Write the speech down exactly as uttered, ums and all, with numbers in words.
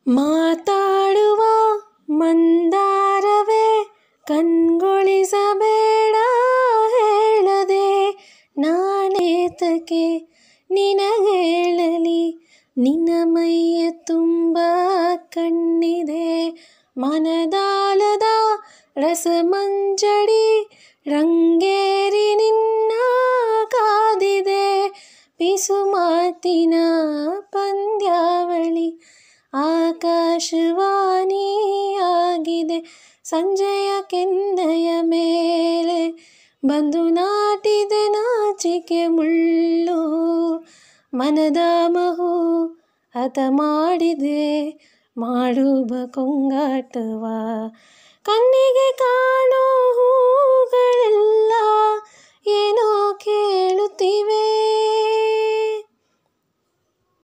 ಮಾತಾಡುವ ಮಂದಾರವೇ ಕಣ್ಗೊಳಿಸಬೇಡ ಹೇಳದೆ, ನಾನೇತಕ್ಕೆ ನಿನಗೇಳಲಿ, ನಿನ್ನ ಮೈಯ ತುಂಬ ಕಣ್ಣಿದೆ. ಮನದಾಳದ ರಸಮಂಜಡಿ ರಂಗೇರಿ ನಿನ್ನ ಕಾದಿದೆ. ಪಿಸು ಮಾತಿನ ಪಂದ್ಯಾವಳಿ ಆಕಾಶವಾಣಿಯಾಗಿದೆ. ಸಂಜೆಯ ಕೆನ್ನೆಯ ಮೇಲೆ ಬಂದು ನಾಟಿದೆ ನಾಚಿಕೆ ಮುಳ್ಳು. ಮನದ ಮಹು ಹತ ಮಾಡಿದೆ ಮಾಡುವ ಕೊಂಗಾಟವ. ಕಣ್ಣಿಗೆ ಕಾಣೋ ಹೂಗಳೆಲ್ಲ ಏನೋ ಕೇಳುತ್ತಿವೆ.